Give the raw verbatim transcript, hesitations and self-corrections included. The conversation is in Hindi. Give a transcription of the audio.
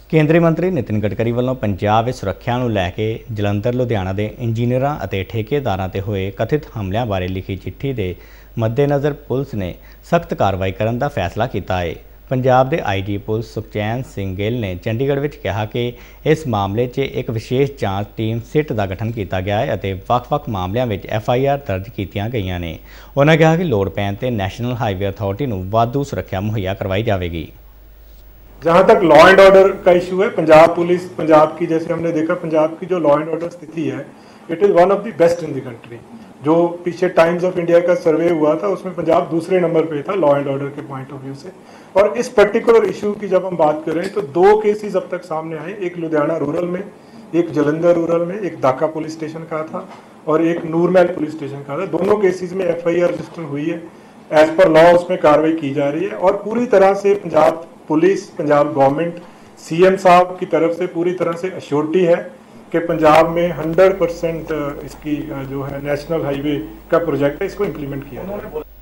ਕੇਂਦਰੀ ਮੰਤਰੀ ਨਿਤਿਨ ਗਡਕਰੀ ਵੱਲੋਂ ਪੰਜਾਬ ਵਿੱਚ ਸੁਰੱਖਿਆ ਨੂੰ ਲੈ ਕੇ ਜਲੰਧਰ ਲੁਧਿਆਣਾ ਦੇ ਇੰਜੀਨੀਅਰਾਂ ਅਤੇ ਠੇਕੇਦਾਰਾਂ ਤੇ ਹੋਏ ਕਥਿਤ ਹਮਲਿਆਂ ਬਾਰੇ ਲਿਖੀ ਚਿੱਠੀ ਦੇ ਮੱਦੇਨਜ਼ਰ ਪੁਲਿਸ ਨੇ ਸਖਤ ਕਾਰਵਾਈ ਕਰਨ ਦਾ ਫੈਸਲਾ ਕੀਤਾ ਹੈ। ਪੰਜਾਬ ਦੇ ਆਈ ਜੀ ਪੁਲਿਸ ਸੁਖਚੈਨ ਸਿੰਘ ਗਿੱਲ ਨੇ ਚੰਡੀਗੜ੍ਹ ਵਿੱਚ ਕਿਹਾ ਕਿ ਇਸ ਮਾਮਲੇ 'ਚ ਇੱਕ ਵਿਸ਼ੇਸ਼ ਜਾਂਚ ਟੀਮ ਸਿੱਟ ਦਾ ਗਠਨ ਕੀਤਾ ਗਿਆ ਹੈ ਅਤੇ ਵੱਖ-ਵੱਖ ਮਾਮਲਿਆਂ ਵਿੱਚ ਐਫ ਆਈ ਆਰ ਦਰਜ ਕੀਤੀਆਂ ਗਈਆਂ ਨੇ। ਉਹਨਾਂ ਕਿਹਾ ਕਿ ਲੋੜ ਪੈਣ ਤੇ ਨੈਸ਼ਨਲ ਹਾਈਵੇ ਅਥਾਰਟੀ ਨੂੰ ਵਾਧੂ ਸੁਰੱਖਿਆ ਮੁਹੱਈਆ करवाई जाएगी। जहाँ तक लॉ एंड ऑर्डर का इशू है, पंजाब पुलिस पंजाब की, जैसे हमने देखा पंजाब की जो लॉ एंड ऑर्डर स्थिति है, it is one of the best in the country. जो पीछे टाइम्स ऑफ इंडिया का सर्वे हुआ था उसमें पंजाब दूसरे नंबर पे था लॉ एंड ऑर्डर के पॉइंट ऑफ व्यू से। और इस पर्टिकुलर इशू की जब हम बात करें तो दो केसेस अब तक सामने आए, एक लुधियाना रूरल में, एक जलंधर रूरल में, एक दाका पुलिस स्टेशन का था और एक नूरमहल पुलिस स्टेशन का था। दोनों केसेस में एफ आई आर रजिस्टर हुई है, एज पर लॉ उसमें कार्रवाई की जा रही है और पूरी तरह से Punjab police, Punjab government, C M साहब की तरफ से पूरी तरह से अश्योरिटी है कि पंजाब में हंड्रेड परसेंट इसकी जो है नेशनल हाईवे का प्रोजेक्ट है, इसको इम्प्लीमेंट किया जाए।